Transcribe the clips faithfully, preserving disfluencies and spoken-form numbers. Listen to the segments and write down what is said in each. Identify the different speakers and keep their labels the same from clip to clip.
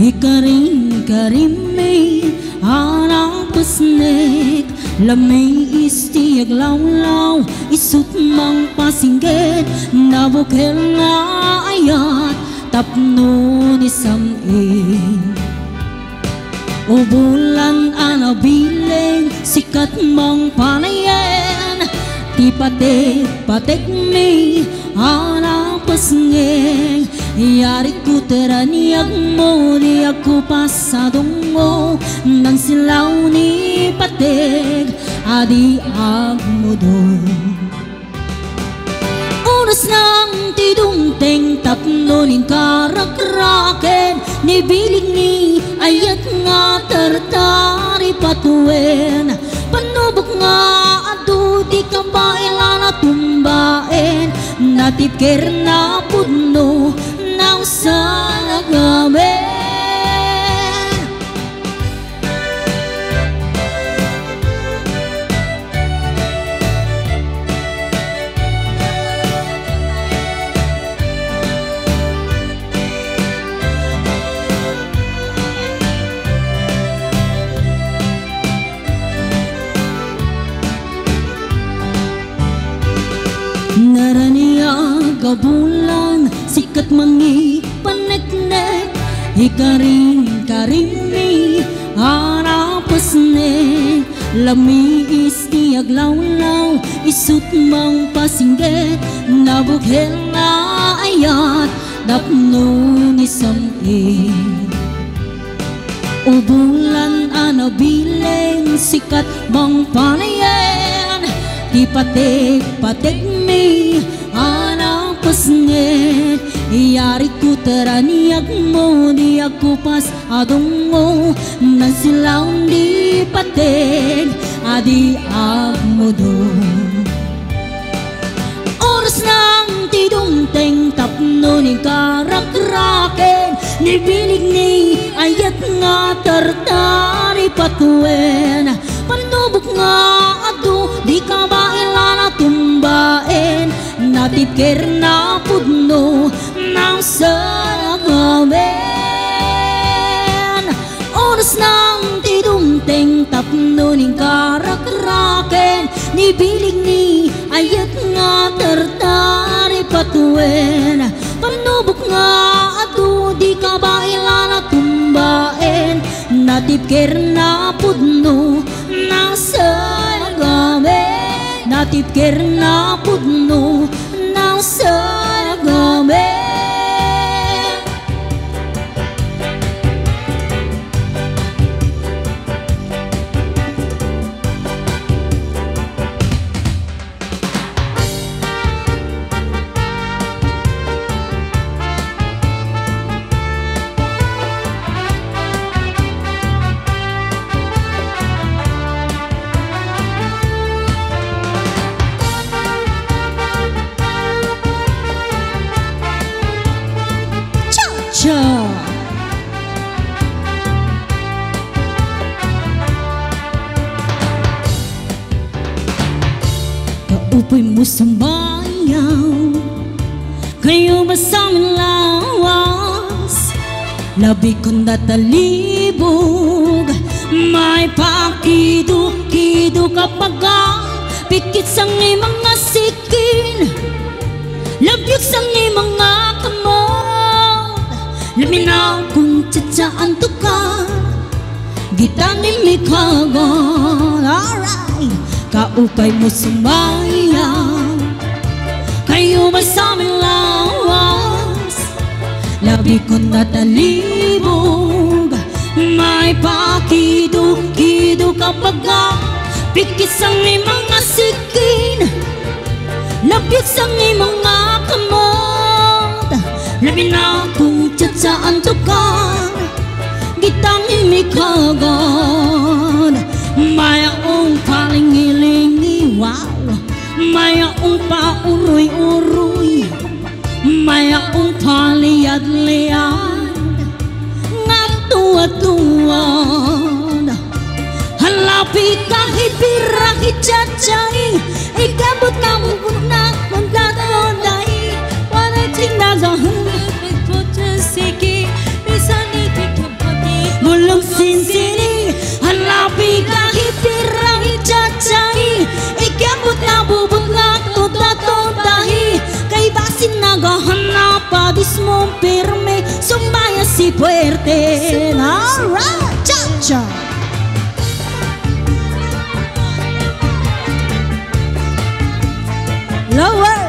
Speaker 1: Ikaring karimi harang pasnek Lami istiyag law-law isut mang pasinggit Nabukel nga ayat tapno ni samin O bulan anabiling sikat mang panayen Ti patik-patik mi harang pasnek Yari ku teraniak mo di aku pasadong mo Nang silaw ni patig adi agmudo Unas ng tidungteng tapno ning karak-raken Ni bilig ni ayat nga tertari patuin Panubok nga adu di kabaila na tumbain Natipkir na pudno nang salagamin Naraniya gabulan sikat mangi panek-nek Ikaring karimi harapasnek Lami istiyag law-law isut mang pasinggit Nabughel na ayat dapno ni samin O bulan anabiling sikat mang panayen Di patik-patik mi anak pasnet Yari ku teraniak mo di aku pas adong mo Nang silaw di patik adi agmudo Oras ng tidungteng tapno ni karak-raken Ni bilig ni ayat nga tertari patuin Panubok nga adu di kabaila na tumbain Natipkir na pudno ng salagamin Oras ng tidungteng tapno ning karak-raken Ni bilig ni ayat nga tertari patuin Panubok nga adu di kabaila na tumbain Natipkir na pudno ng salagamin Natipkir na pudno ng salagamin Kaupoy mo sumbayaw Kayo ba sa amin lawas Labi kong natalibog May pakido-kido kapag pikit sang ni mga sikin Labyog sang ni mga kamot Laminaw kung tsatsaan to ka Gitanin mi kagon Alright Kaupay mo sumayaw Kayo ba sa amin lawas Labi ko natalibog May pakido-kido kapag pikit sang ni mga sikin Labyog sang ni mga kamot Labi na kung tsatsaan to ka Gitanin mi kagon Mayaong palingilingi, wow Mayaong pauroy-uroy Mayaong paliyad-liyad Ngatuwa-tuwan Halapit kahit pirahit cacay Ikabot ka mo na magdadonay Wanay tingnazahan Nagpotosiki Bisa ni tikabay padis mong pirme, sumaya si puerte. Alright, cha-cha. Lower.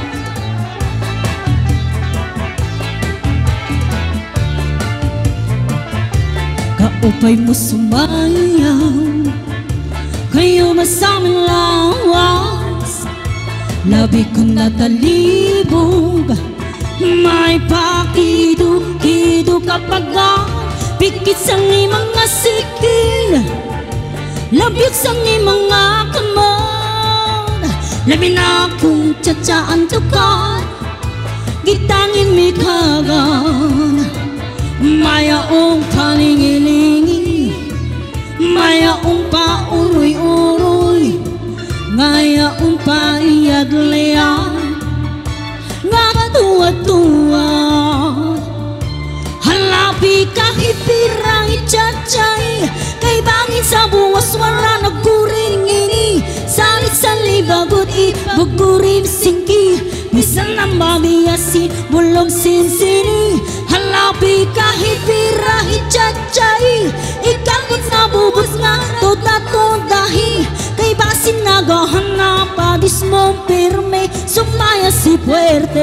Speaker 1: Kaupay mo sumayang, kayo masaming lawas. Labi ko natalibog, may pakido-kido kapag pikit sang mga sikil, labik sang mga kamon. Labi na kung tsatsaan tukan, gitangin mi kagan. Mayaong palingilingi, mayaong pauroy-uroy, ngayaong paiyadlean, nga katuwa-tuwa. Halapi kahit pirang itsatsyay, kay bangin sa buwas wala nagkuring ini. Salit sa libagot ibugurin singki, bisan ang mabiyasi bulong sinsini. Halapi kahit pirang itsatsyay, ikangkot na bubos nga toda-todahi, kay basin nagahanap padis mong pirme, sumaya si puerte.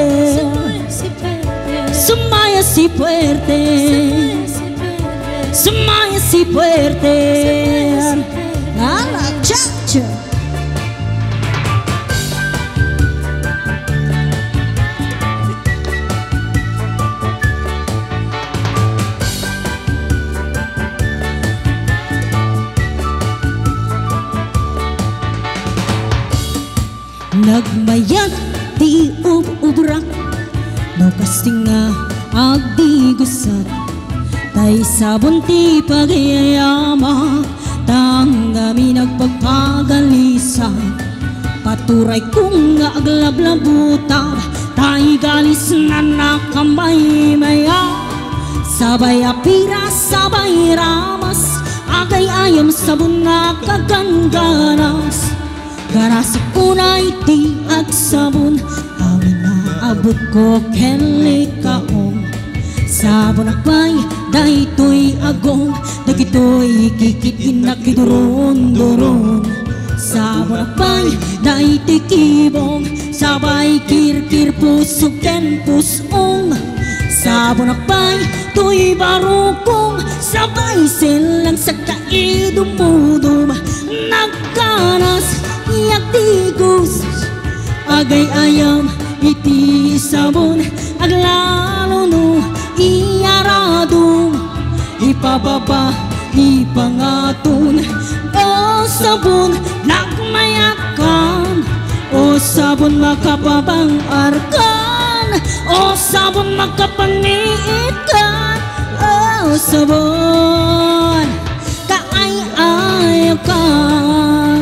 Speaker 1: Sumaya si puerte, sumaya si puerte. Ala cha-cha. Nagmayat di ub-ubrak, no kasing nga agdi gusat, tay sabon ti pagayayama, tanggami nagpagpagalisan. Paturay kong nga aglablabuta, tay galis na nakamay maya. Sabay apira, sabay ramas, agay ayam sabon nga kagangganas. Garasik unay ti agsabon, amin na abot ko kenli kaong. Sabon akbay, dahito'y agong, dagito'y kikitin na kiduron-duron. Sabon akbay, dahito'y kibong, sabay kirkir puso ken pusong. Sabon akbay, to'y barukong, sabay silang sa kaidumudum. Nagkanas, iyak tigos, agay ayam iti sabon, aglalo no iyarado, ipababa ipangaton. O sabon nagmayakan, o sabon makapabang arkan, o sabon makapangiitkan, o sabon kaay-ayakan.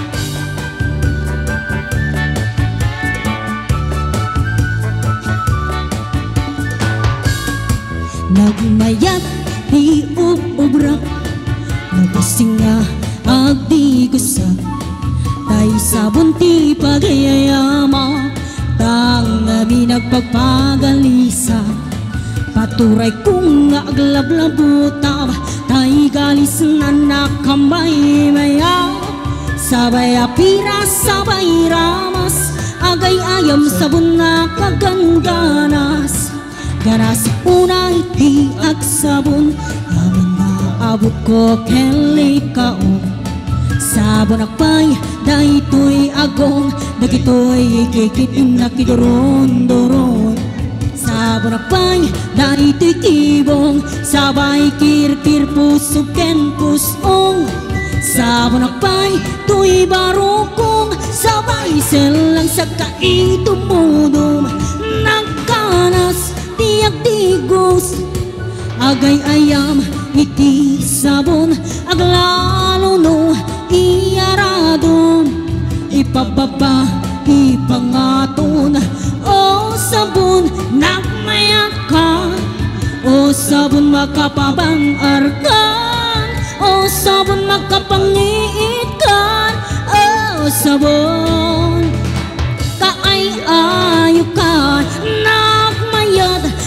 Speaker 1: Nagmayat di ub-ubrak, nagkasing nga agdi gusat, tay sabon ti pagayayama, tanggami nagpagpagalisa. Paturay kong nga aglablabuta, tay galis na nakamay maya. Sabay apira, sabay ramas, agay ayam sabon na kagangganas. Garasik unay ti agsabon, amin na abot ko kenli kaong. Sabon akbay, dahito'y agong, dagito'y kikitin na kidoron-doron. Sabon akbay, dahito'y kibong, sabay kirkir puso ken pusong. Sabon akbay, to'y barukong, sabay silang sa kaidumudum. Nagkanas, tiyak tigos, agay ayam iti sabon, aglalo no iyarado, ipababa ipangaton. O sabon nagmayakan, o sabon makapabang arkan, o sabon makapangiitkan, o sabon kaay-ayukan. Nagmayad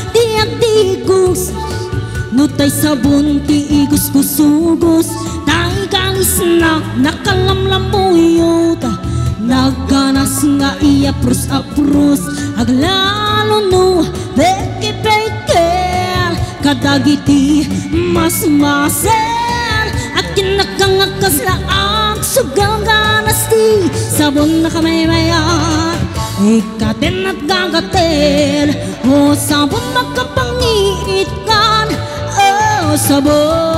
Speaker 1: Nutay sabon ti igus-gusugos Tay kalis na nakalamlamuyot Nagganas nga iya prus-aprus Aglalo no beke-beker Kadagiti mas-maser At kinakangakas na ang sugang ganas ti Sabon na kamaymayan Ikatin at gagatin O sabon magkapangiit kan O sabon